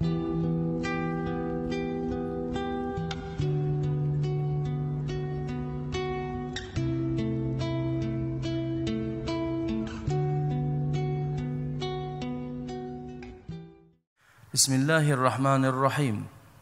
Bismillahirrahmanirrahim.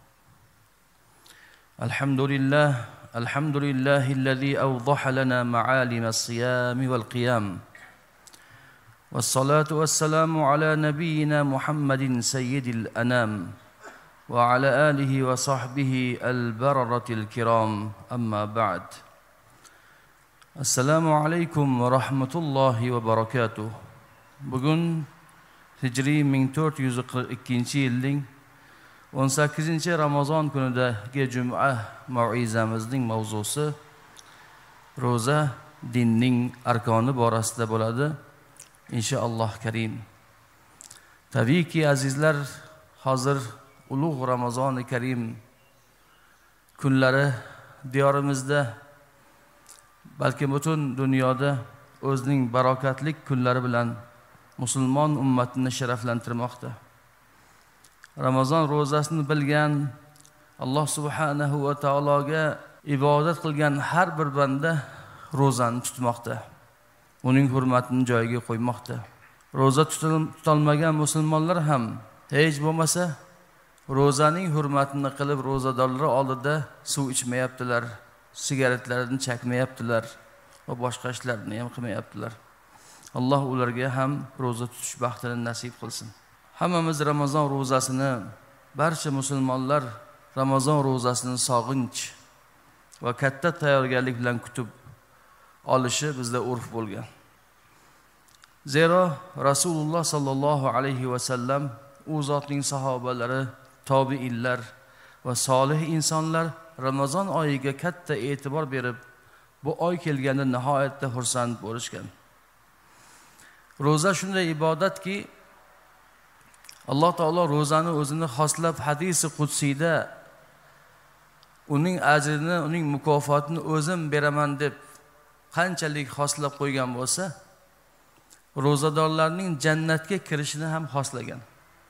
Alhamdulillahilladzi awdaha lana ma'alim as-siyam wal qiyam. Wassalatu wassalamu ala nabiyyina Muhammadin sayyidil anam wa ala alihi wa sahbihi al-bararatil kiram. Amma ba'd. Assalomu alaykum va rahmatullohi va barakatuh. Bugun Hijriy 1442-yilning 18-Ramazon kunidagi juma mau'izamizning mavzusi roza dinning arkoni borasida bo'ladi. Inshaalloh karim. Tabiiyki azizlar, hozir ulug' Ramazoni karim kunlari diyorimizda, balki butun dunyoda o'zining barokatli kunlari bilan musulmon ummatini sharaflantirmoqda. Ramazon ro'zasini bilgan, Alloh subhanahu va taologa ibodat qilgan har bir banda ro'zani tutmoqda. Uning hurmatini joyiga qo'ymoqda. Ro'za tutolmagan musulmonlar ham hech bo'lmasa ro'zaning hurmatini qilib ro'zadorlar oldida suv ichmayaptilar, sigaretlarini chakmayaptilar va boshqa ishlarni ham qilmayaptilar. Alloh ularga ham ro'za tutish baxtini nasib qilsin. Hammamiz Ramazon ro'zasini, barcha musulmonlar Ramazon ro'zasini sog'inch va katta tayyorgarlik bilan kutib olishi bizda urf bo'lgan. Zero Rasululloh sallallohu alayhi va sallam, u zotning sahobalari, tobiinlar va solih insonlar Ramazon oyiga katta e'tibor berib, bu oy kelganda nihoyatda xursand bo'lishgan. Ro'za shunday ibodatki, Alloh taolo ro'zani o'zini xoslab hadisi qudsiyda uning ajrini, uning mukofotini o'zim beraman deb qanchalik xoslab qo'ygan bo'lsa, ro'zadorlarning jannatga kirishini ham xoslagan.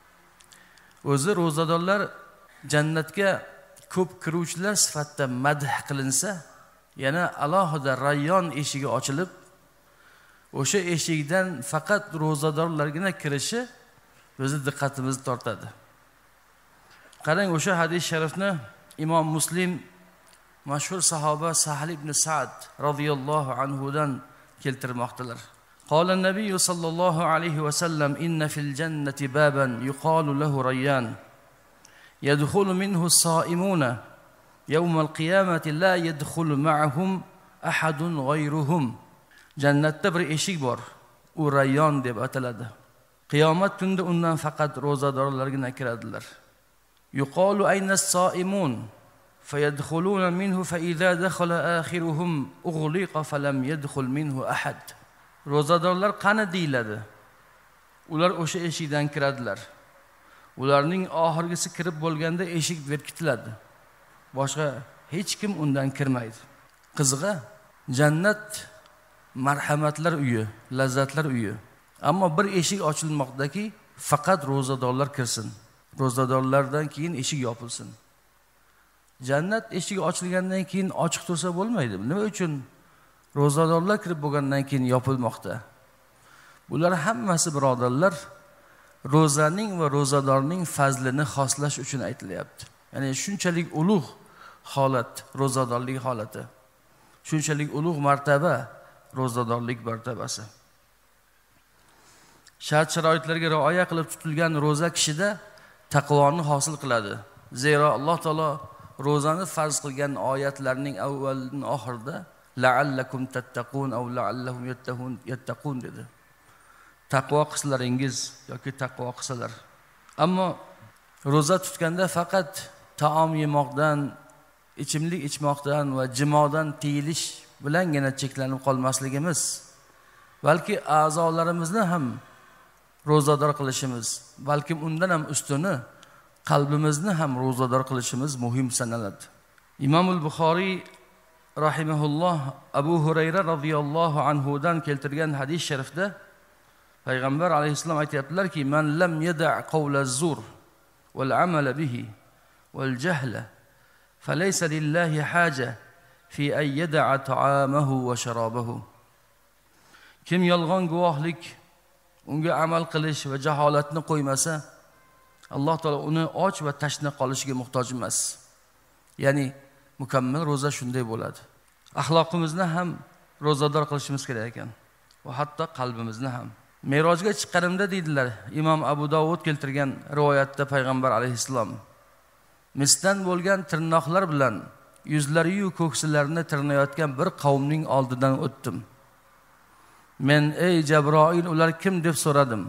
O'zi ro'zadorlar jannatga ko'p kiruvchilar sifatida madh qilinsa, yana alohida Rayyon eshigi ochilib, o'sha eshikdan faqat ro'zadorlargina kirishi o'zi diqqatimizni tortadi. Qarang, o'sha hadis sharifni Imom Muslim mashhur sahoba Sahl ibn Sa'd radhiyallohu anhu dan keltirmoqdalar. Qala an-nabiy sallallohu alayhi va sallam, inna fil jannati baban yuqalu lahu Rayyan yadkhulu minhu as-sa'imuna yawm al-qiyamati la yadkhulu ma'ahum ahadun ghayruhum. Jannatda bir eshik bor, u Rayyon deb ataladi. Qiyomat kunida undan faqat ro'zadorlargina kiradilar. Yuqalu ayna as-sa'imun fayadkhuluna minhu fa idza dakhala akhiruhum ughliqa falam yadkhul minhu ahad. Ro'zadorlar qani deyiladi. Ular o'sha eshikdan kiradilar. Ularning oxirgisi kirib bo'lganda eshik berkitiladi. Boshqa hech kim undan kirmaydi. Qizg'a, jannat marhamatlar uyi, lazzatlar uyi. Ammo bir eshik ochilmoqdaki, faqat ro'zadorlar kirsin. Ro'zadorlardan keyin eshik yopilsin. Jannat eshigi ochilgandan keyin ochiq tursa bo'lmaydi. Nima uchun ro'zadorlar kirib bo'lgandan keyin yopilmoqda? Bular hammasi birodarlar ro'zaning va ro'zadorning fazlini xoslash uchun aytilyapti. Ya'ni shunchalik ulug' holat ro'zadorlik holati. Shunchalik ulug' martaba ro'zadorlik martabasi. Shart-sharoitlarga rioya qilib tutilgan ro'za kishida taqvoni hosil qiladi. Zero Alloh taolo ro'zani farz qilgan oyatlarning avvalidan oxirida la'allakum tattaqun aw la'allahum yattaqun dedi. Taqvo qilsalaringiz yoki taqvo qilsalar. Ammo ro'za tutganda faqat taom yemoqdan, ichimlik ichmoqdan va jimodan tiyilish bilangina cheklanib qolmasligimiz, balki a'zolarimizni ham ro'zador qilishimiz, balki undan ham ustuni qalbimizni ham ro'zador qilishimiz muhim sanaladi. Imom al-Buxoriy rahimahulloh Abu Hurayra radhiyallohu anhu dan keltirgan hadis sharifda Payg'ambar alayhissalom aytayaptilarki, "Man lam yada' qawla zur والعمل به والجهل فليس لله حاجة في أن يدع طعامه وشرابه. Kim yolg'on guvohlik, unga amal qilish va jaholatni qo'ymasa, Alloh taolo uni och va tashna qolishiga muhtoj emas. Ya'ni mukammal roza shunday bo'ladi. Axloqimizni ham rozador qilishimiz kerak ekan va hatto qalbimizni ham. Merojga chiqqanimda deydilar, Imom Abu Dovud keltirgan rivoyatda payg'ambar alayhissalom misdan bo'lgan tirnoqlar bilan yuzlari-yu ko'ksilarini tirnayotgan bir qavmning oldidan o'tdim. Men ey Jabroil, ular kim deb so'radim.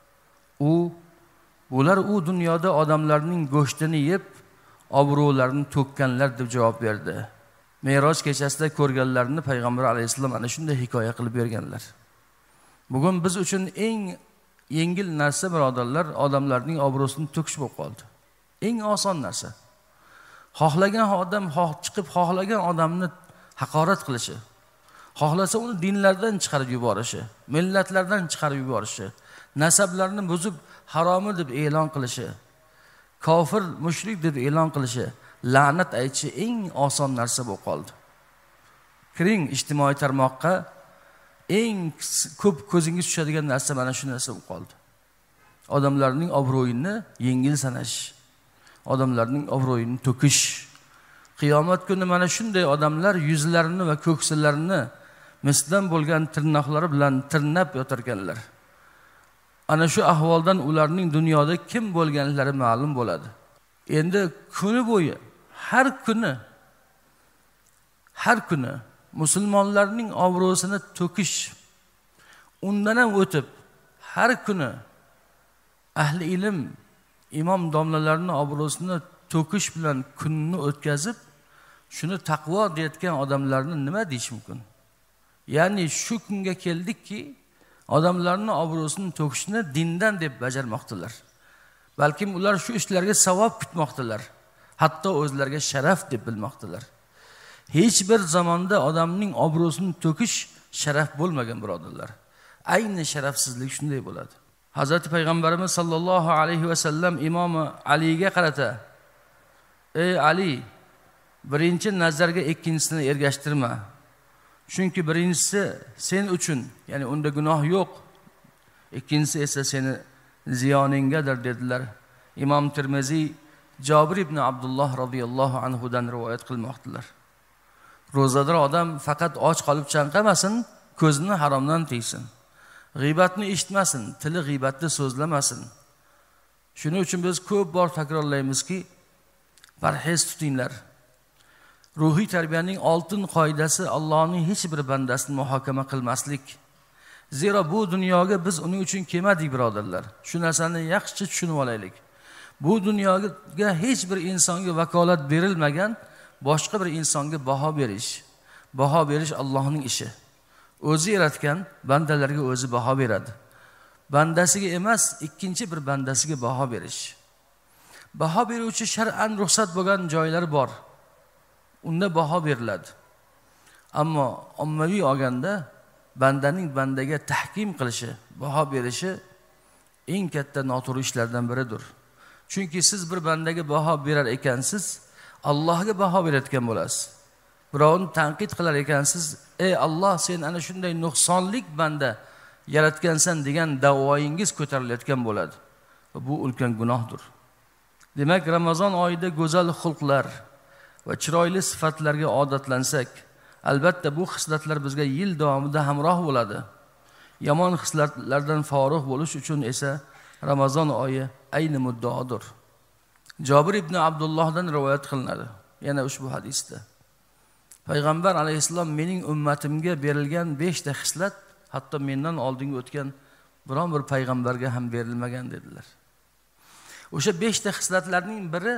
Ular u dunyoda odamlarning go'shtini yeb, obro'larini to'kkanlar deb javob berdi. Meroj kechasida ko'rganlarini payg'ambar alayhissalom ana shunday hikoya qilib berganlar. Bugun biz uchun eng yengil narsa birodarlar, odamlarning obro'sini to'kish bo'lib qoldi. Eng oson narsa. Xohlagan odam chiqib xohlagan odamni haqorat qilishi, xohlasa uni dinlardan chiqarib yuborishi, millatlardan chiqarib yuborishi, nasablarni buzib haromi deb e'lon qilishi, kofir, mushrik deb e'lon qilishi, la'nat aytishi eng oson narsa bo'lib qoldi. Kiring ijtimoiy tarmoqqa, eng ko'p ko'zingiz tushadigan narsa mana shu narsa bo'lib qoldi. Odamlarning obro'yini yengil sanash, odamlarning obro'yini to'kish. Qiyomat kuni mana shunday odamlar yuzlarini va ko'ksilarini misdan bo'lgan tirnoqlari bilan tirnab yotarkanlar. Ana shu ahvoldan ularning dunyoda kim bo'lganlari ma'lum bo'ladi. Endi kuni bo'yi har kuni musulmonlarning obro'sini to'kish, undan ham o'tib har kuni ahli ilm, imom domlalarning obro'sini to'kish bilan kunni o'tkazib, shuni taqvo deyotgan odamlarni nima deyish mumkin? Ya'ni shu kunga keldikki, odamlarning obro'sini to'kishni dindan deb bajarmoqdilar. Balkim ular shu ishlarga savob kutmoqdilar. Hatto o'zlariga sharaf deb bilmoqdilar. Hech bir zamonda odamning obro'sini to'kish sharaf bo'lmagan birodarlar. Ayni sharafsizlik shunday bo'ladi. Hazrati payg'ambarimiz sollallohu alayhi va sallam Imom Aliga qarata: "Ey Ali, birinchi nazarga ikkinchisini ergashtirma. Chunki birinchisi sen uchun, ya'ni unda gunoh yo'q. Ikkinchisi esa seni ziyoningadir" dedilar. Imom Tirmiziy Jabir ibn Abdulloh radhiyallohu anhu dan rivoyat qilmoqdilar. Ro'zador odam faqat och qolib chanqamasin, ko'zini haromdan tiysin. G'iybatni eshitmasin, tili g'iybatni so'zlamasin. Shuning uchun biz ko'p bor takrorlaymizki, parhez tutinglar. Ruhiy tarbiyaning oltin qoidasi Allohning hech bir bandasini muhokama qilmaslik. Zero bu dunyoga biz uning uchun kelmadik birodarlar. Shu narsani yaxshi tushunib olaylik. Bu dunyoga hech bir insonga vakolat berilmagan, boshqa bir insonga baho berish Allohning ishi. O'zi yaratgan bandalarga o'zi baho beradi. Bandasiga emas, ikkinchi bir bandasiga baho berish. Baho beruvchi shar'an ruxsat bo'lgan joylar bor. Unda baho beriladi. Ammo ommaviy olganda bandaning bandaga tahkim qilishi, baho berishi eng katta noto'g'ri ishlardan biridir. Chunki siz bir bandaga baho berar ekansiz, Allohga baho berayotgan bo'lasiz. Birovni tanqid qilar ekansiz, ey Alloh, sen ana shunday nuqsonlik banda yaratgansan degan da'voyingiz ko'tarilayotgan bo'ladi. Bu ulkan gunohdir. Demak, Ramazon oyida go'zal xulqlar va chiroyli sifatlarga odatlansak, albatta bu xislatlar bizga yil davomida hamroh bo'ladi. Yomon xislatlardan forig' bo'lish uchun esa Ramazon oyi ayni muddaodir. Jabir ibn Abdullohdan rivoyat qilinadi. Yana ushbu hadisda payg'ambar alayhissalom mening ummatimga berilgan 5 ta xislat hatto mendan oldingi o'tgan biron bir payg'ambarga ham berilmagan dedilar. O'sha 5 ta xislatlarning biri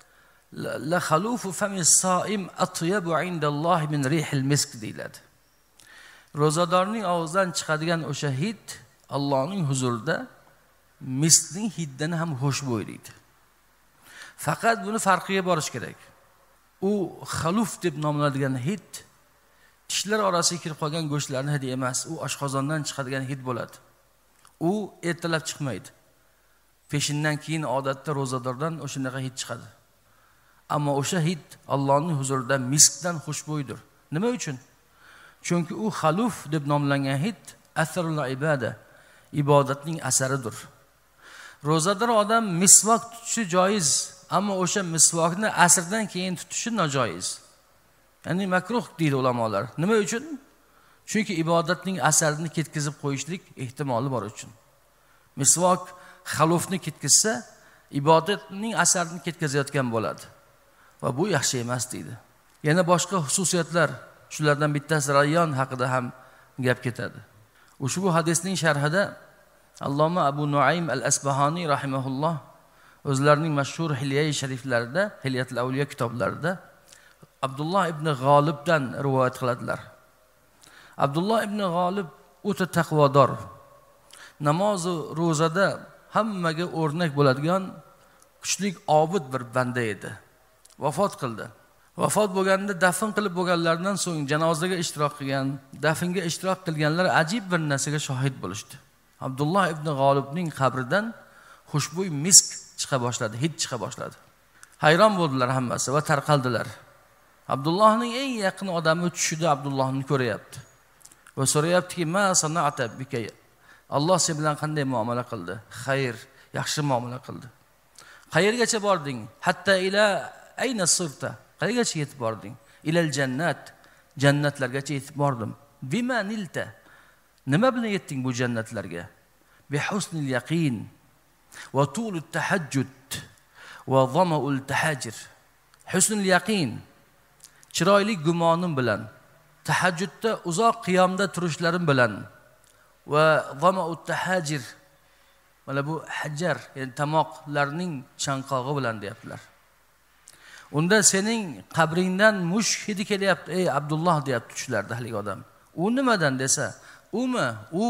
la khalufu famis soim atyabu indallohi min rihil misk deyiladi. Ro'zadorning og'zidan chiqadigan o'sha hid Allohning huzurida miskning hiddan ham xushbo'y deydi. Faqat buni farqiga borish kerak. U xaluf deb nomlanadigan hid tishlar orasiga kirib qolgan go'shtlarning hidi emas, u oshqozondan chiqadigan hid bo'ladi. U ertalab chiqmaydi. Peshindan keyin odatda ro'zadordan o'shanaqa hid chiqadi. Ammo o'sha hid Allohning huzurida miskdan xushbo'ydir. Nima uchun? Chunki u xaluf deb nomlangan hid asrul ibada, ibodatning asaridir. Ro'zador odam misvok tutishi joiz, ammo o'sha misvokni asrdan keyin tutishi nojoiz. Ya'ni makruh deydi ulamolar. Nima uchun? Chunki ibodatning asarini ketkizib qo'yishlik ehtimoli bor uchun. Misvok xalufni ketkizsa, ibodatning asarini ketkazayotgan bo'ladi. Va bu yaxshi emas deydi. Yana boshqa xususiyatlar, shulardan bittasi Rayyon haqida ham gap ketadi. Ushbu hadisning sharhida Alloma Abu Nuaym al-Asbahani rahimahulloh o'zlarining mashhur Hilya-i shariflarida, Hilyatul Awliya kitoblarida Abdulloh ibn G'olibdan rivoyat qiladilar. Abdulloh ibn G'olib o'ta taqvodor, namoz va ro'zada hammaga o'rnak bo'ladigan kuchli obid bir banda edi. Vafot qildi. Vafot bo'lganda dafn qilib bo'lganlardan so'ng janozaga ishtirok qilgan, dafnga ishtirok qilganlar ajib bir narsaga shohid bo'lishdi. Abdulloh ibn G'olibning qabridan xushbo'y misk chiqa boshladi, hid chiqa boshladi. Hayron bo'ldilar hammasi va tarqaldilar. Abdullohning eng yaqin odami tushida Abdullohni ko'rayapti va so'rayaptiki, "Ma sana'ata bika?" Alloh sen bilan qanday muomala qildi? Xayr, yaxshi muomala qildi. Qayergacha bording? Hatta ila ayna sirta? Qayergacha yetib bording? Ilal jannat, jannatlargacha yetib bordim. Bima nilta? Nima bilan yetding bu jannatlarga? Bi husnil yaqin va tulut tahajjud va dhama'ul tahajir. Husnul yaqin, chiroyli gumonim bilan, tahajjudda uzoq qiyomda turishlarim bilan va dhama'ut tahajir, mana bu hajar, ya'ni tomoqlarning chanqog'i bilan deyaptilar. Unda sening qabringdan mush hidi kelyapti, ey Abdulloh deyapti tushlarda hali odam. U nimadan desa, u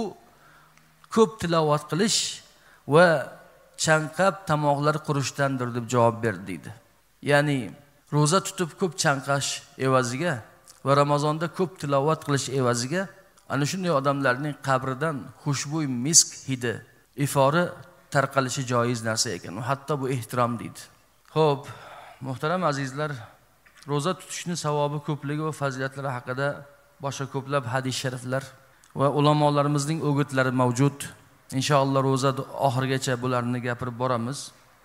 ko'p tilovat qilish va chanqab tomoqlar qurishdandir deb javob berdi deydi. Ya'ni ro'za tutib ko'p chanqash evaziga va Ramazonda ko'p tilovat qilish evaziga ana shunday odamlarning qabridan xushbo'y misk hidi, ifori tarqalishi joiz narsa ekan. Hatto bu ehtirom deydi. Xo'p, muhtaram azizlar, ro'za tutishning savobi ko'pligi va fazilatlari haqida boshqa ko'plab hadis shariflar va ulamolarimizning o'gitlari mavjud. Inshaalloh ro'za oxirigacha bularni gapirib boramiz.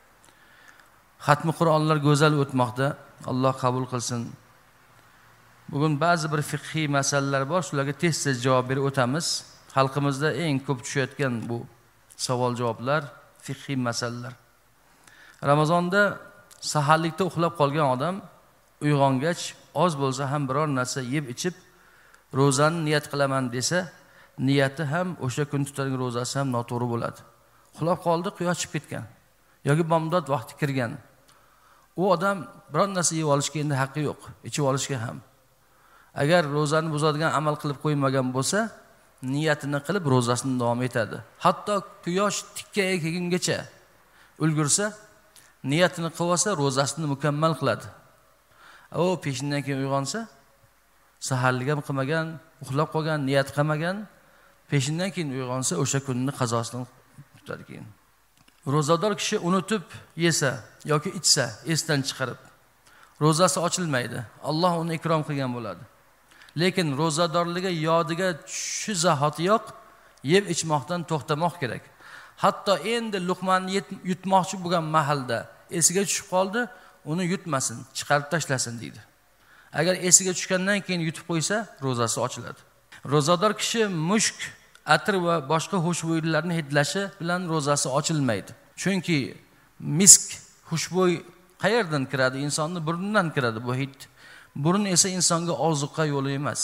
Xatmi Qur'onlar go'zal o'tmoqda. Alloh qabul qilsin. Bugun ba'zi bir fiqhiy masalalar bor, shularga tez-tez javob berib o'tamiz. Xalqimizda eng ko'p tushayotgan bu savol-javoblar, fiqhiy masalalar. Ramazonda saharlikda uxlab qolgan odam uyg'ongach oz bo'lsa ham biror narsa yeb ichib ro'zani niyat qilaman desa, niyati ham o'sha kun tutadigan ro'zasi ham noto'g'ri bo'ladi. Uxlab qoldi, quyosh chiqib ketgan yoki bomdod vaqti kirgan. U odam biror narsa yeb olishga endi haqqi yo'q, ichib olishga ham. Agar ro'zani buzadigan amal qilib qo'ymagan bo'lsa, niyatini qilib ro'zasini davom etadi. Hatto quyosh tikkaga kelgungacha ulgursa, niyatini qilib olsa, ro'zasini mukammal qiladi. O peshindan keyin uyg'onsa, saharlik ham qilmagan, uxlab qolgan, niyat qilmagan, peshindan keyin uyg'onsa, o'sha kunni qazosini tutadi keyin. Ro'zador kishi unutib yesa yoki ichsa, esdan chiqarib, ro'zasi ochilmaydi. Alloh uni ikrom qilgan bo'ladi. Lekin ro'zadorligiga yodiga shu zahotiyoq yeb ichmoqdan to'xtamoq kerak. Hatto endi luqmani yutmoqchi bo'lgan mahalda esiga tushib qoldi, uni yutmasin, chiqarib tashlasin deydi. Agar esiga tushgandan keyin yutib qo'ysa, ro'zasi ochiladi. Ro'zador kishi mushk, atir va boshqa xushbo'ylarni hidlashi bilan ro'zasi ochilmaydi. Chunki misk, xushbo'y qayerdan kiradi? Insonning burnidan kiradi bu hid. Burun esa insonga ozuqa yo'li emas.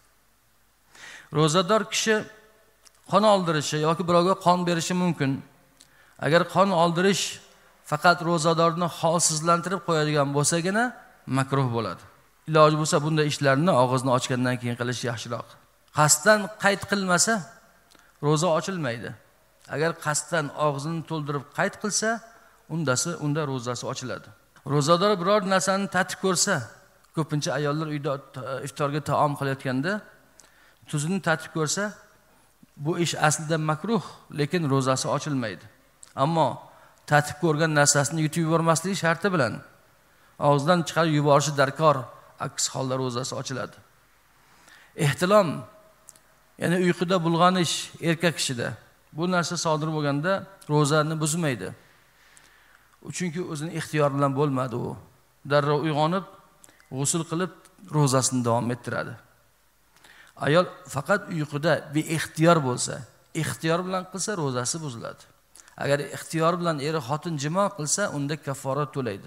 Ro'zador kishi qon oldirishi yoki birovga qon berishi mumkin. Agar qon oldirish faqat ro'zadorni holsizlantirib qo'yadigan bo'lsagina makruh bo'ladi. Iloji bo'lsa bunday ishlarni og'izni ochgandan keyin qilish yaxshiroq. Qasddan qayd qilmasa ro'za ochilmaydi. Agar qasddan og'zini to'ldirib qayd qilsa, unda ro'zasi ochiladi. Ro'zador biror narsani tatib ko'rsa, ko'pincha ayollar uyda iftorga taom qilayotganda tuzini tatib ko'rsa, bu ish aslida makruh, lekin ro'zasi ochilmaydi. Ammo tatib ko'rgan narsasini yutib yubormasligi sharti bilan og'zidan chiqarib yuborishi darkor. Aks holda ro'zasi ochiladi. Ehtilom, ya'ni uyquda bulg'anish erkak kishida bu narsa sodir bo'lganda ro'zani buzmaydi. Chunki o'zini ixtiyor bilan bo'lmadi u. Darrov uyg'onib, g'usl qilib ro'zasini davom ettiradi. Ayol faqat uyquda beixtiyor bo'lsa, ixtiyor bilan qilsa ro'zasi buziladi. Agar ixtiyor bilan eri xotin jimo qilsa, unda kafforat to'laydi.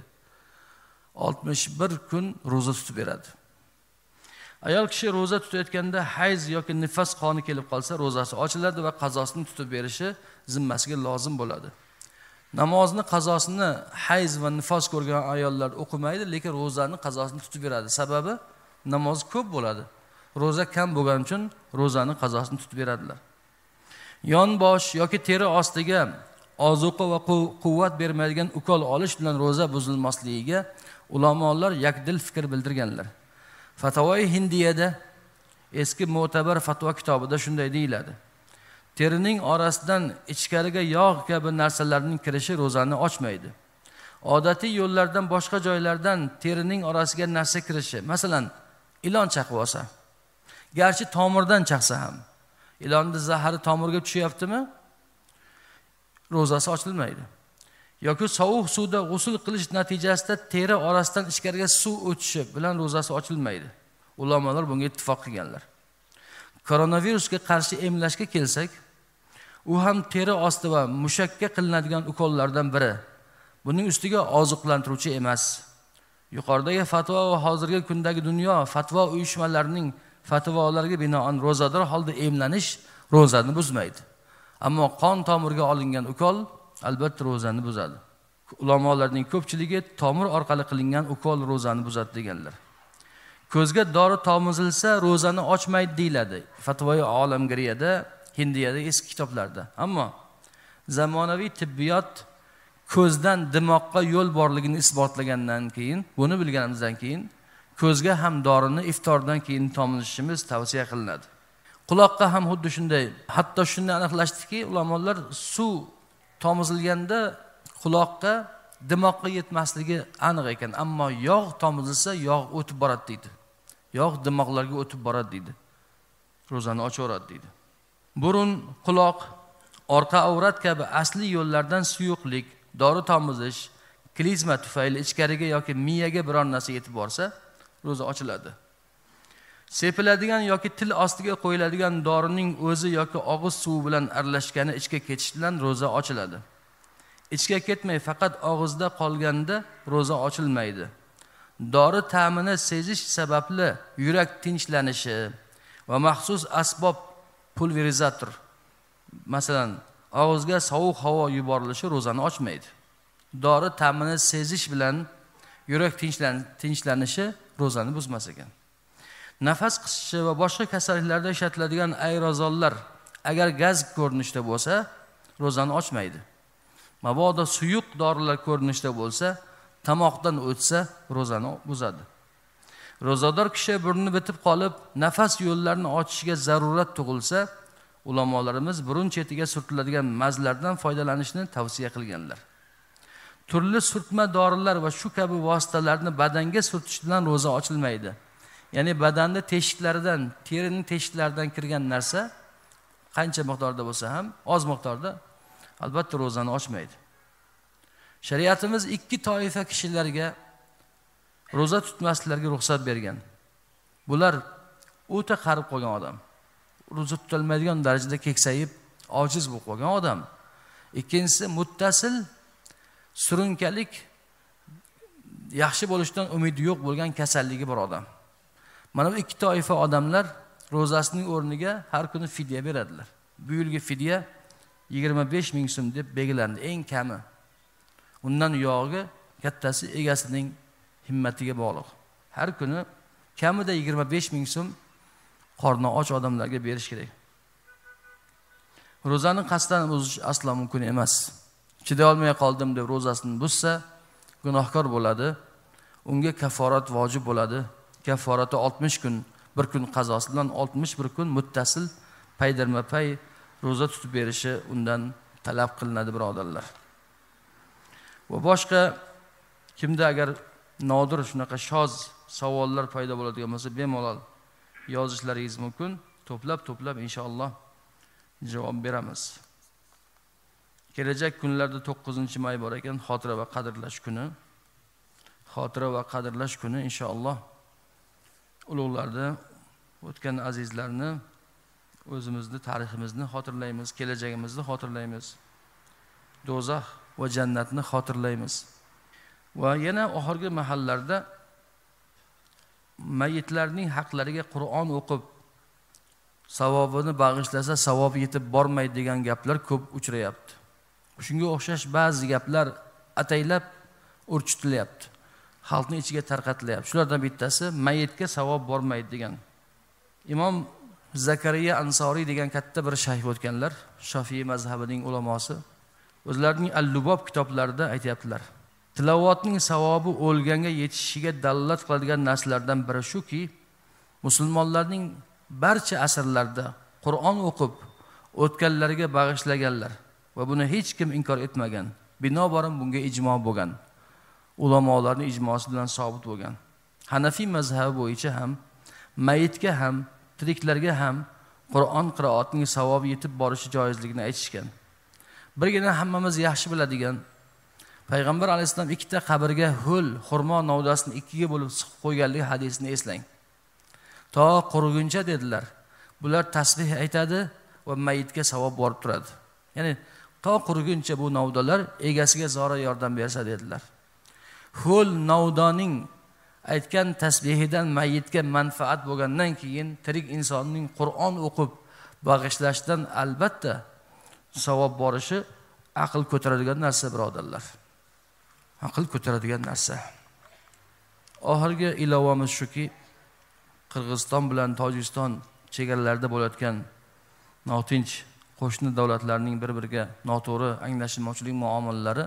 61 kun ro'za tutib beradi. Ayol kishi ro'za tutayotganda hayz yoki nifas qoni kelib qolsa, ro'zasi ochiladi va qazosini tutib berishi zimmasiga lozim bo'ladi. Namozni qazosini hayz va nifos ko'rgan ayollar o'qimaydi, lekin ro'zani qazosini tutib beradi. Sababi namoz ko'p bo'ladi. Ro'za kam bo'lgani uchun ro'zani qazosini tutib beradilar. Yonbosh yoki teri ostiga ozuqa va quvvat bermaydigan ukol olish bilan ro'za buzilmasligiga ulamolar yakdil fikr bildirganlar. Fatavoi Hindiyada eski mo'tabar fatvo kitobida shunday deyiladi. Terining orasidan ichkariga yog' kabi narsalarning kirishi ro'zani ochmaydi. Odatiy yo'llardan boshqa joylardan terining orasiga narsa kirishi, masalan, ilon chaqib olsa, garchi tomirdan chaqsa ham, ilonning zahari tomirga tushyaptimi? Ro'zasi ochilmaydi. Yoki sovuq suvda g'usl qilish natijasida teri orasidan ichkariga suv o'tishi bilan ro'zasi ochilmaydi. Ulamolar bunga ittifoq qilganlar. Koronavirusga qarshi emlashga kelsak, u ham teri osti va mushakka qilinadigan ukollardan biri. Buning ustiga oziqlantiruvchi emas. Yuqoridagi fatvo va hozirgi kundagi dunyo fatvo uyushmalarining fatvolariga binoan ro'zador holda emlanish ro'zani buzmaydi. Ammo qon tomirga olingan ukol albatta ro'zani buzadi. Ulamolarning ko'pchiligi tomir orqali qilingan ukol ro'zani buzadi deganlar. Ko'zga dori tomizilsa ro'zani ochmaydi deyiladi. Fatvoi Olamgiriyada, Hindiyada eski kitoblarda. Ammo zamonaviy tibbiyot ko'zdan dimoqqa yo'l borligini isbotlagandan keyin, buni bilganimizdan keyin ko'zga ham dorini iftordan keyin tomizishimiz tavsiya qilinadi. Quloqqa ham xuddi shunday. Hatto shuni aniqlashdiki, ulamolar suv tomizilganda quloqqa dimoqqa yetmasligi aniq ekan, ammo yog' tomizilsa yog' o'tib boradi deydi. Yog' dimoqlarga o'tib boradi deydi. Ro'zani ochaveradi deydi. Burun, quloq, orqa avrat kabi asli yo'llardan suyuqlik, dori tomizish, klizma tufayli ichkariga yoki miyaga biror narsa yetib borsa, ro'za ochiladi. Sepiladigan yoki til ostiga qo'yiladigan dorining o'zi yoki og'iz suvi bilan aralashgani ichga ketish bilan ro'za ochiladi. Ichga ketmay faqat og'izda qolganda ro'za ochilmaydi. Dori ta'mini sezish sababli yurak tinchlanishi va maxsus asbob pulverizator, masalan, og'izga sovuq havo yuborilishi ro'zani ochmaydi. Dori ta'mini sezish bilan yurak tinchlanishi ro'zani buzmas ekan. Nafas qisishi va boshqa kasalliklarda ishlatiladigan aerozollar agar gaz ko'rinishda bo'lsa, ro'zani ochmaydi. Mabodo suyuq dorilar ko'rinishda bo'lsa, tomoqdan o'tsa, ro'zani buzadi. Ro'zador kishi burni bitib qolib, nafas yo'llarini ochishiga zarurat tug'ilsa, ulamolarimiz burun chetiga surtiladigan mazlardan foydalanishni tavsiya qilganlar. Turli surtma dorilar va shu kabi vositalarni badanga surtish bilan ro'za ochilmaydi. Ya'ni badanda teshiklaridan, terining teshiklaridan kirgan narsa qancha miqdorda bo'lsa ham, oz miqdorda albatta ro'zani ochmaydi. Shariatimiz ikki toifa kishilarga ro'za tutmasliklariga ruxsat bergan. Bular o'ta qarib qolgan odam, ro'za tutilmaydigan darajada keksayib, ojiz bo'lib qolgan odam. Ikkinchisi muttasil, surunkalik, yaxshi bo'lishdan umidi yo'q bo'lgan kasalligi bor odam. Mana bu ikki toifa odamlar ro'zasining o'rniga har kuni fidya beradilar. Bu yilgi fidya 25 ming so'm deb belgilandi, eng kami. Undan yog'i kattasi egasining himmatiga bog'liq. Har kuni kamida 25 ming so'm qorni och odamlarga berish kerak. Ro'zani qasddan buzish aslo mumkin emas. Chiday olmay qoldim deb ro'zasini buzsa, gunohkor bo'ladi. Unga kaforat vojib bo'ladi. Kaforati 60 kun, bir kun qazosi bilan 61 kun muttasil paydarma-pay ro'za tutib berishi undan talab qilinadi, birodarlar. va boshqa kimda agar nodir shunaqa shoz savollar paydo bo'ladigan bo'lsa, bemalol yozishlaringiz mumkin. To'plab inshaalloh javob beramiz. Kelajak kunlarda 9-may bor ekan, xotira va qadrlash kuni. Xotira va qadrlash kuni inshaalloh ulug'larni, o'tgan azizlarni, o'zimizni tariximizni xotirlaymiz, kelajagimizni xotirlaymiz. Do'zax va jannatni xotirlaymiz. Va yana oxirgi mahallarda mayitlarning haqlariga Qur'on o'qib savobini bag'ishlasa savob yetib bormaydi degan gaplar ko'p uchrayapti. Shunga o'xshash ba'zi gaplar ataylab urchitilyapti. Xalqning ichiga tarqatilyapti. Shulardan bittasi mayitga savob bormaydi degan. Imom Zakariya Ansoriy degan katta bir shayx o'tganlar, Shofiy mazhabining ulamosi. O'zlarining Al-Lubob kitoblarida aytayaptilar. Tilovatning savobi o'lganga yetishiga dalolat qiladigan narsalardan biri shuki, musulmonlarning barcha asrlarda Qur'on o'qib o'tganlariga bag'ishlaganlar va buni hech kim inkor etmagan. Binobarin bunga ijmo bo'lgan. Ulamolarning ijmosi bilan sabit bo'lgan. Hanafiy mazhabi bo'yicha ham, mayitga ham, tiriklarga ham Qur'on qiroatining savobi yetib borishi joizligini aytishgan. Birgina hammamiz yaxshi biladigan Payg'ambar alayhisalom ikkita qabrga ho'l xurmo novdasini ikkiga bo'lib siqib qo'yganligi hadisini eslang. To quriguncha dedilar. Bular tasbih aytadi va mayitga savob borib turadi. Ya'ni to quriguncha bu novdalar egasiga zora yordam bersa dedilar. Ho'l novdaning aytgan tasbihidan mayitga manfaat bo'lgandan keyin tirik insonning Qur'on o'qib bag'ishlashdan albatta savob borishi aql ko'taradigan narsa, birodarlar. Aql ko'taradigan narsa. Oxirgi ilovamiz shuki, Qirg'iziston bilan Tojikiston chegaralarida bo'layotgan notinch qo'shni davlatlarning bir-biriga noto'g'ri anglashilmovchilik muomalalari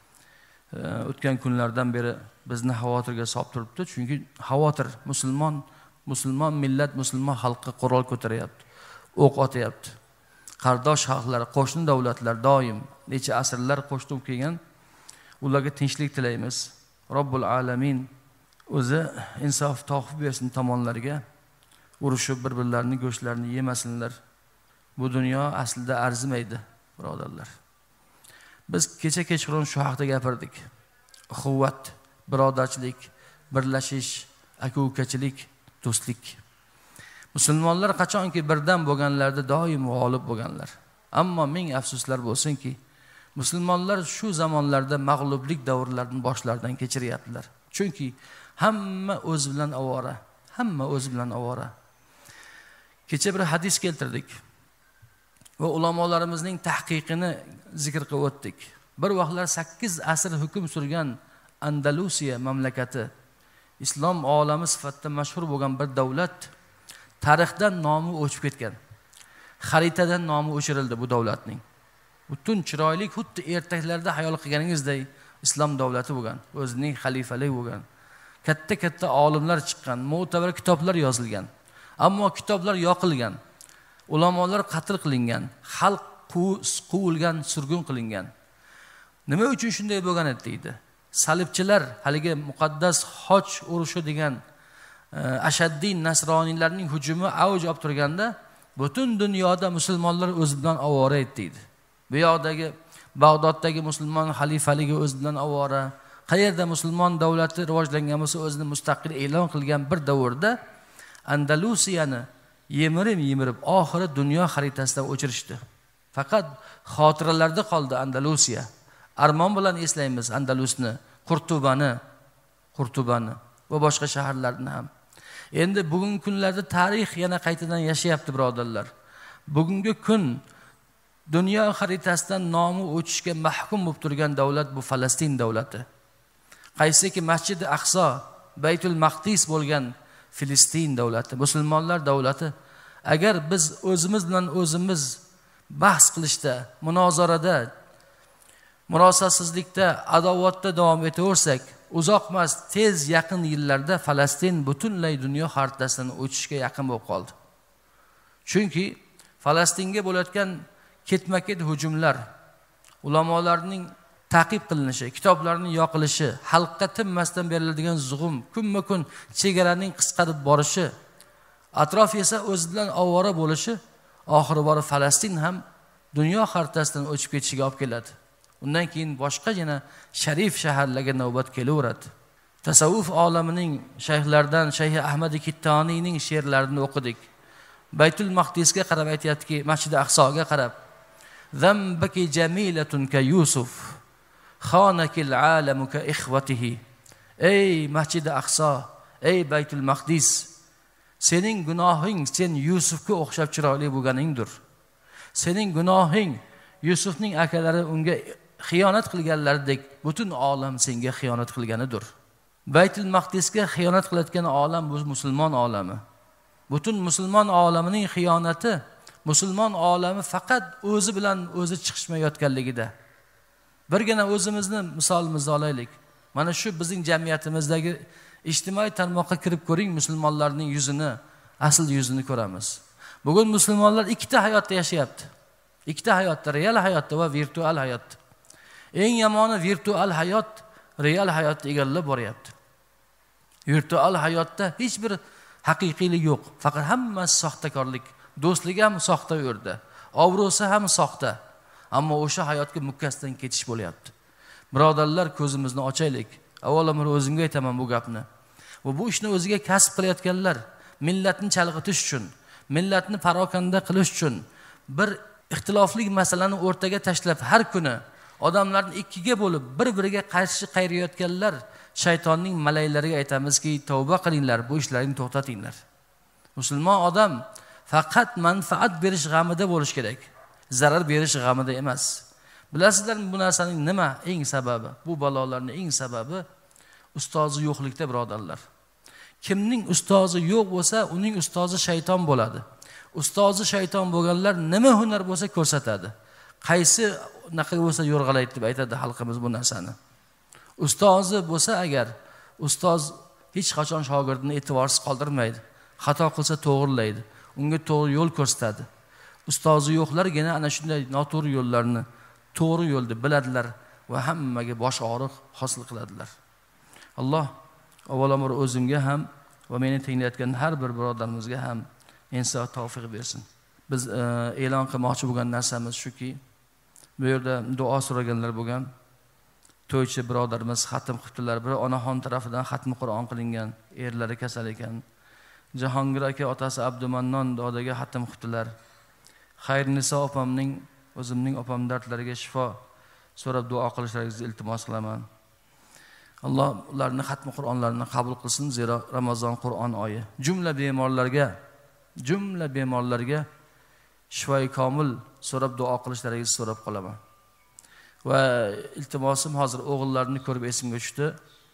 o'tgan kunlardan beri bizni xavotirga solib turibdi. Chunki xavotir musulmon millat, musulmon xalqqa qurol ko'taryapti, o'q otyapti. Qardosh xalqlar, qo'shni davlatlar doim necha asrlar qo'shni bo'lib kelgan. Ularga tinchlik tilaymiz. Robbul alamin o'zi insof topib bersin tomonlarga. Urushib bir-birlarining go'shtlarini yemasinlar. Bu dunyo aslida arzimaydi, birodarlar. Biz kecha-kechqurun shu haqda gapirdik. Quvvat, birodarchilik, birlashish, aka-ukachilik, do'stlik. Musulmonlar qachonki birdan bo'lganlarda doim g'olib bo'lganlar. Ammo ming afsuslar bo'lsinki, musulmonlar shu zamonlarda mag'lublik davrlarining boshlaridan kechiryaptilar. Chunki hamma o'zi bilan ovora, Kecha bir hadis keltirdik va ulamolarimizning tahqiqini zikr qilib o'tdik. Bir vaqtlar 8 asr hukm surgan Andalusiya mamlakati, islom olami sifatida mashhur bo'lgan bir davlat, tarixdan nomi o'chib ketgan. Xaritadan nomi o'chirildi bu davlatning. Butun chiroyli, xuddi ertaklarda hayol qilganingizdek islom davlati bo'lgan, o'zining xalifalik bo'lgan. Katta olimlar chiqqan, mo'tabar kitoblar yozilgan. Ammo kitoblar yoqilgan. Ulamolar qatl qilingan, xalq quvilgan, surgun qilingan. Nima uchun shunday bo'lgan edi deydi. Salibchilar haligi muqaddas hoj urushi degan ashaddiy nasroniylarning hujumi avj olib turganda, butun dunyoda musulmonlar o'z bilan ovora edi deydi. Bu yoqdagi Bag'doddagi musulmon xalifaligi o'z bilan ovora, qayerda musulmon davlati rivojlangan bo'lsa o'zini mustaqil e'lon qilgan bir davrda Andalusiyani yemirib oxiri dunyo xaritasidan o'chirishdi. Faqat xotiralarda qoldi Andalusiya. Armon bilan eslaymiz Andalusni, Qurtubani va boshqa shaharlarni ham. Endi bugungi kunlarda tarix yana qaytadan yashayapti, birodarlar. Bugungi kun dunyo xaritasidan nomi o'chishga mahkum bo'lib turgan davlat bu Falastin davlati. Qaysiki Masjid-i Aqso, Baytul Maqdis bo'lgan Filistin davlati, musulmonlar davlati. Agar biz o'zimiz bilan o'zimiz bahs qilishda, munozarada, murosasizlikda, adovatda davom etaversak, uzoqmas, tez yaqin yillarda Falastin butunlay dunyo xaritasidan o'chishga yaqin bo'lib qoldi. Chunki Falastinga bo'layotgan ketma-ket hujumlar, ulamolarning ta'qib qilinishi, kitoblarning yoqilishi, xalqqa tinmasdan beriladigan zug'um, kunma-kun chegaraning qisqarib borishi, atrof esa o'zi bilan ovora bo'lishi oxiri borib Falastin ham dunyo xaritasidan o'chib ketishiga olib keladi. Undan keyin boshqa yana sharif shaharlarga navbat kelaveradi. Tasavvuf olamining shayxlaridan Shayx Ahmad Kittoniyning she'rlarini o'qidik. Baytul Maqdisga qarab aytayaptiki, Masjid Aqsoga qarab: "Zambaki jamilatun ka Yusuf, xonakil alamu ka ikhwatihi." Ey Masjid Aqso, ey Baytul Maqdis, sening gunohing sen Yusufga o'xshab chiroyli bo'lganingdir. Sening gunohing Yusufning akalari unga xiyonat qilganlaridek butun olam senga xiyonat qilganidir. Baytul Maqdisga xiyonat qilayotgan olam bu musulmon olami. Butun musulmon olamining xiyonati musulmon olami faqat o'zi bilan o'zi chiqishmayotganligida. Birgina o'zimizni misolimizni olaylik. Mana shu bizning jamiyatimizdagi ijtimoiy tarmoqqa kirib ko'ring, musulmonlarning yuzini, asl yuzini ko'ramiz. Bugun musulmonlar ikkita hayotda yashayapti. Ikkita hayotda, real hayotda va virtual hayotda. Eng yomoni virtual hayot real hayotda egallab boryapti. Virtual hayotda hech bir haqiqiylik yo'q. Faqat hammasi soxtakorlik. Do'stlik ham soxta yo'rda. Obro'si ham soxta. Ammo o'sha hayotga mukkasidan ketish bo'lyapti. Birodarlar, ko'zimizni ochaylik. Avvalambor o'zimga aytaman bu gapni. Va bu ishni o'ziga kasb qilayotganlar, millatni chalg'itish uchun, millatni parokanda qilish uchun bir ixtilofli masalani o'rtaga tashlab har kuni odamlarni ikkiga bo'lib bir-biriga qarshi qayrayotganlar shaytonning malaylariga aytamizki, tavba qilinglar, bu ishlarni to'xtatinglar. Musulmon odam faqat manfaat berish g'amida bo'lish kerak, zarar berish g'amida emas. Bilasizlarmi bu narsaning nima eng sababi? Bu balolarning eng sababi ustozi yo'qlikda, birodarlar. Kimning ustozi yo'q bo'lsa, uning ustozi shayton bo'ladi. Ustozi shayton bo'lganlar nima hunar bo'lsa ko'rsatadi. Qaysi naqa bo'lsa yo'rg'alaydi deb aytadi xalqimiz bu narsani. Ustozi bo'lsa agar, ustoz hech qachon shogirdini e'tiborsiz qoldirmaydi. Xato qilsa to'g'rilaydi, unga to'g'ri yo'l ko'rsatadi. Ustozi yo'qlargina ana shunday noto'g'ri yo'llarni to'g'ri yo'lda biladilar va hammaga bosh og'riq hosil qiladilar. Alloh avvalambor o'zimga ham va meni tinglayotgan har bir birodarimizga ham insof tavfiq bersin. Biz e'lon qilmoqchi bo'lgan narsamiz shuki, bu yerda duo so'raganlar bo'lgan. To'ychi birodarimiz xatm qildilar. Bir onaxon tarafidan xatmi Qur'on qilingan, erlari kasal ekan. Jahongir aka otasi Abdumannon dodaga xatm qildilar. Xayrniso opamning, o'zimning opam dardlariga shifo so'rab duo qilishlaringizni iltimos qilaman. Alloh ularning xatmi Qur'onlarini qabul qilsin, zero Ramazon Qur'on oyi. Jumla bemorlarga shifoi komil so'rab duo qilishlaringizni so'rab qolaman. Va iltimosim hozir o'g'illarni ko'rib esimga tushdi.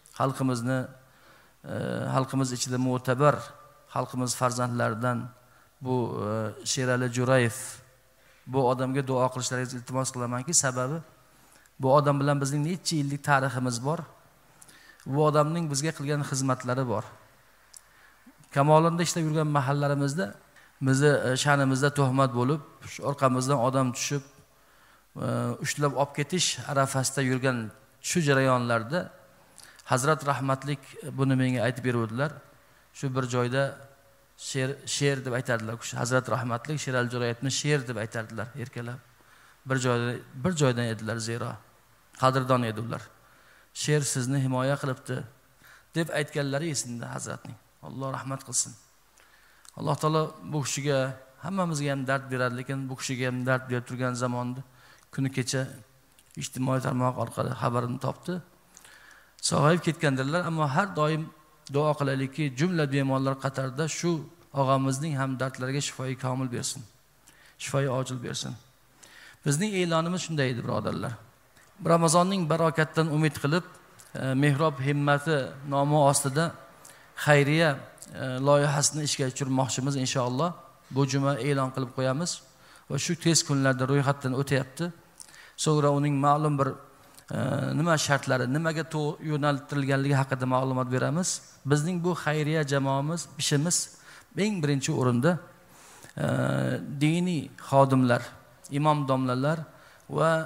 Xalqimiz ichida mo'tabar xalqimiz farzandlaridan bu Sherali Jo'rayev, bu odamga duo qilishlaringizni iltimos qilamanki, sababi bu odam bilan bizning necha yillik tariximiz bor. Bu odamning bizga qilgan xizmatlari bor. Kamolinda ishlab yurgan mahallarimizda bizni sha'nimizda tuhmat bo'lib, orqamizdan odam tushib, ushlab olib ketish arafasida yurgan shu jarayonlarda Hazrat rahmatlik buni menga aytib beruvdilar. Shu bir joyda she'r deb aytardilar. Hazrat rahmatlik Sherali Jo'rayevni she'r deb aytardilar, erkalab. Bir joydan edilar, zero qadrdon edilar. She'r sizni himoya qilibdi deb aytganlari esimda Hazratning. Alloh rahmat qilsin. Alloh taolo bu kishiga, hammamizga ham dard beradi, lekin bu kishiga ham dard berib turgan zamonda kuni kecha ijtimoiy tarmoq orqali xabarini topdi. Sog'ayib ketgandirlar, ammo har doim duo qilaylikki, jumla bemorlar qatorida shu og'amizning ham dardlariga shifoi komil bersin. Shifoi ojil bersin. Bizning e'lonimiz shunday edi, birodarlar. Ramazonning barokatidan umid qilib, Mehrob himmati nomi ostida xayriya loyihasini ishga tushirmoqchimiz inshaalloh. Bu juma e'lon qilib qo'yamiz va shu tez kunlarda ro'yxatdan o'tayapti. So'ngra uning ma'lum bir nima shartlari, nimaga yo'naltirilganligi haqida ma'lumot beramiz. Bizning bu xayriya jamoamiz, ishimiz eng birinchi o'rinda diniy xodimlar, imom domlalar va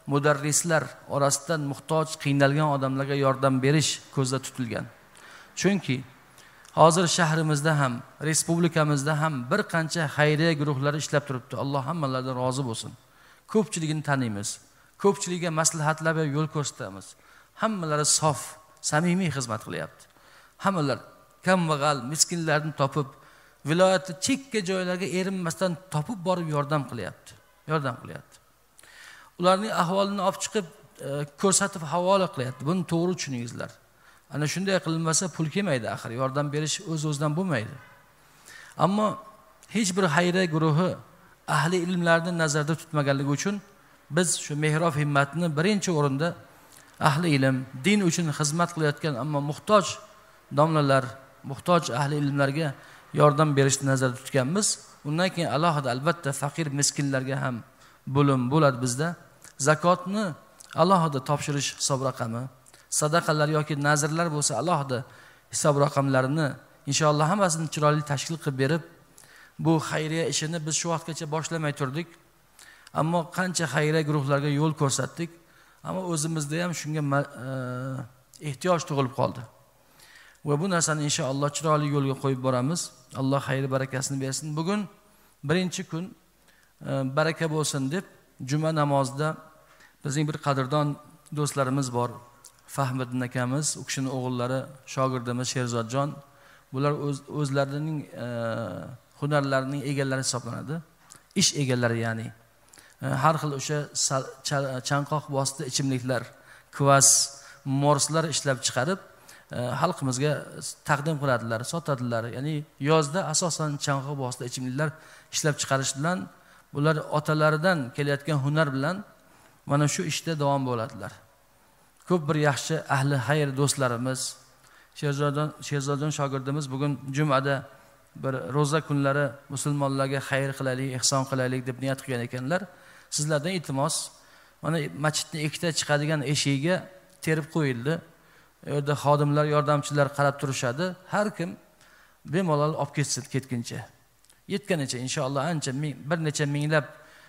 mudarrislar orasidan muhtoj, qiynalgan odamlarga yordam berish ko'zda tutilgan. Chunki hozir shahrimizda ham, respublikamizda ham bir qancha xayriya guruhlari ishlab turibdi. Alloh hammalaridan rozi bo'lsin. Ko'pchiligini taniymiz. Ko'pchiligiga maslahatlar va yo'l ko'rsatamiz. Hammalari sof, samimiy xizmat qilyapti. Hammalar kambag'al, miskinlarni topib, viloyatda chekka joylarga erinmasdan topib borib yordam qilyapti. Ularning ahvolini olib chiqib ko'rsatib havola qilyapti. Buni to'g'ri tushuningizlar. Ana shunday qilinmasa pul kelmaydi axir. Yordam berish o'z-o'zidan bo'lmaydi. Ammo hech bir xayriya guruhi ahli ilmlarni nazarda tutmaganligi uchun biz shu mehrob himmatni birinchi o'rinda ahli ilm, din uchun xizmat qilayotgan ammo muhtoj domlalar, muhtoj ahli ilmlarga yordam berishni nazarda tutganmiz. Undan keyin alohida albatta faqir miskinlarga ham bo'lim bo'ladi bizda. Zakotni alohida topshirish hisob raqami, sadaqalar yoki nazrlar bo'lsa alohida hisob raqamlarini inshaalloh hammasini chiroyli tashkil qilib berib, bu xayriya ishini biz shu vaqtgacha boshlamay turdik. Ammo qancha xayriya guruhlarga yo'l ko'rsatdik, ammo o'zimizda ham shunga ehtiyoj tug'ilib qoldi. Va bu narsani inshaalloh chiroyli yo'lga qo'yib boramiz. Alloh xayr barakasini bersin. Bugun birinchi kun baraka bo'lsin deb juma namozida bizning bir qadrdon do'stlarimiz bor. Fahmiddin akamiz, u kishining o'g'illari, shogirdimiz Sherzodjon. Bular o'zlarining hunarlarining egalari hisoblanadi. Ish egalari ya'ni. Har xil o'sha chanqoq bosdi ichimliklar, kvas, morslar ishlab chiqarib xalqimizga taqdim qiladilar, sotadilar. Ya'ni yozda asosan chanqoq bosdi ichimliklar ishlab chiqarish bilan bular otalaridan kelayotgan hunar bilan mana shu ishda davom bo'ladilar. Ko'p bir yaxshi ahli xayr do'stlarimiz, Sherzodjon shogirdimiz bugun jumada bir roza kunlari musulmonlarga xayr qilaylik, ihson qilaylik deb niyat qilgan ekanlar. Sizlardan iltimos, mana masjidning ikkita chiqadigan eshigiga terib qo'yildi. U yerda xodimlar, yordamchilar qarab turishadi. Har kim bemalol olib ketsin ketguncha. Yetganicha inshaalloh ancha bir necha minglab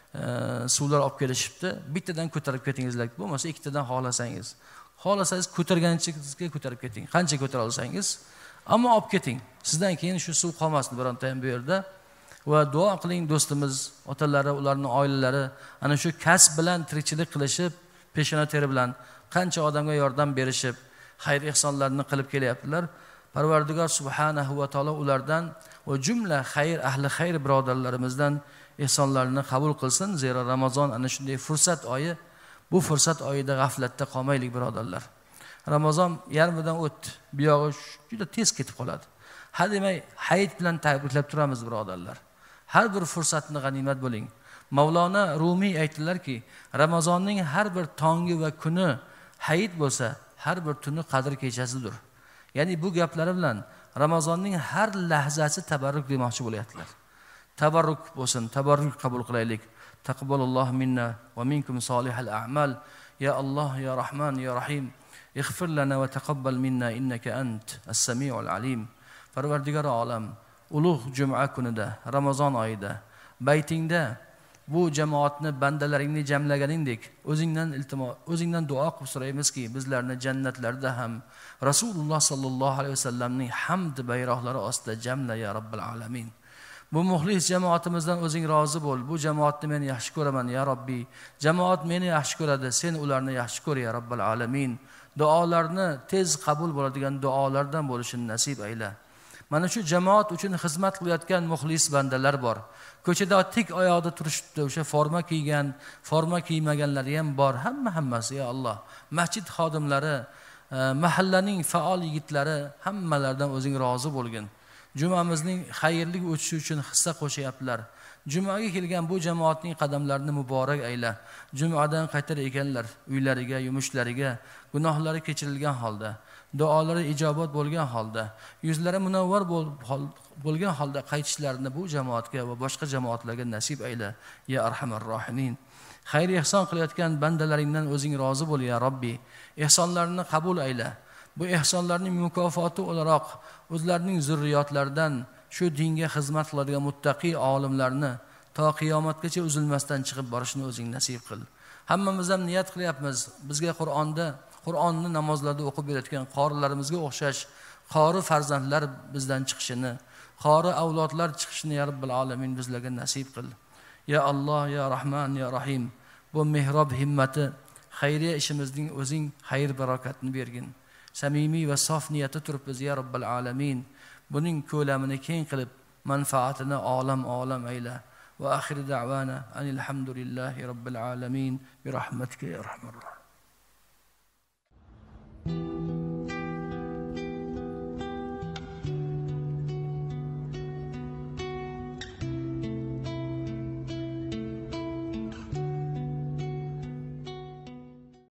suvlar olib kelishibdi. Bittadan ko'tarib ketingizlar, bo'lmasa ikkitadan xohlasangiz. Xohlasangiz ko'targaningizga ko'tarib keting. Qancha ko'tara olsangiz, ammo olib keting. Sizdan keyin shu suv qolmasin bironta ham bu yerda. Va duo qiling do'stimiz, otalari, ularning oilalari ana shu kasb bilan tirikchilik qilishib, peshona teri bilan qancha odamga yordam berishib, xayr ihsonlarni qilib kelyaptilar. Parvardigor subhanahu va taolo ulardan va jumla xayr ahli xayr birodarlarimizdan ihsonlarini qabul qilsin. Zero Ramazon ana shunday fursat oyi. Bu fursat oyida g'aflatda qolmaylik birodarlar. Ramazon yarmidan o'tdi. Bu yog'i juda tez ketib qoladi. Hademay hayit bilan tabriklab turamiz birodarlar. Har bir fursatni g'animat bo'ling. Mavlona Rumiy aytdilarki, Ramazonning har bir tongi va kuni hayit bo'lsa, har bir tuni qadr kechasidir. Ya'ni bu gaplari bilan Ramazonning har lahzasi tabarruk demoqchi bo'layaptilar. Tabarruk bo'lsin, tabarruk qabul qilaylik. Taqabbalallohu minna va minkum solihal a'mal. Ya Alloh, ya Rahman, ya Rahim. Ighfir lana va taqabbal minna innaka ant as-sami'ul alim. Parvardigor olam, ulug' juma kunida, Ramazon oyida, baytingda bu jamoatni bandalaringni jamlaganingdek o'zingdan duo qilib so'raymizki, bizlarni jannatlarda ham Rasululloh sallallohu alayhi vasallamning hamd bayroqlari ostida jamla ya robbil alamin. Bu muxlis jamoatimizdan o'zing rozi bo'l. Bu jamoatni men yaxshi ko'raman ya Robbiy. Jamoat meni yaxshi ko'radi, sen ularni yaxshi ko'r ya robbil alamin. Duolarni tez qabul bo'ladigan duolardan bo'lishini nasib ayla. Mana shu jamoat uchun xizmat qilayotgan muxlis bandalar bor. Ko'chada tik oyoqda turishibdi, o'sha forma kiygan, forma kiymaganlar ham bor. Hammasi ya Alloh. Masjid xodimlari, mahallaning faol yigitlari hammalaridan o'zing rozi bo'lgin. Jumamizning xayrli o'tishi uchun hissa qo'shyaptilar. Jumaga kelgan bu jamoatning qadamlarini muborak ayla. Jumadan qaytar ekanlar uylariga, yumushlariga, gunohlari kechirilgan holda, duolari ijobat bo'lgan holda, yuzlari munavvar bo'lgan holda qaytishlarini bu jamoatga va boshqa jamoatlarga nasib ayla ya arhamar rohimin. Xayr ihson qilayotgan bandalaringdan o'zing rozi bo'l ya Robbi. Ihsonlarini qabul ayla. Bu ihsonlarning mukofoti o'laroq o'zlarining zurriyotlaridan shu dinga xizmat qiladigan muttaqi olimlarni to qiyomatgacha uzilmasdan chiqib borishni o'zing nasib qil. Hammamiz ham niyat qilyapmiz. Bizga Qur'onni namozlarda o'qib berayotgan qorilarimizga o'xshash qori farzandlar bizdan chiqishini, qori avlodlar chiqishini ya Robbil alamin bizlarga nasib qil. Ya Alloh, ya Rahman, ya Rahim. Bu mehrob himmati, xayriya ishimizning o'zing xayr barokatini bergin. Samimiy va sof niyatda turibmiz ya Robbil alamin. Buning ko'lamini keng qilib, manfaatini olam ayla. Va oxir da'vana anil hamdulillahi robbil alamin bi rahmatika ya rahmanur rahim.